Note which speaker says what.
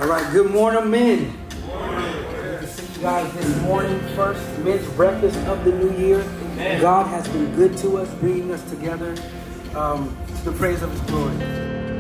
Speaker 1: All right, good morning, men. Good to see you guys this morning. First men's breakfast of the new year. Amen. God has been good to us, bringing us together to the praise of His glory.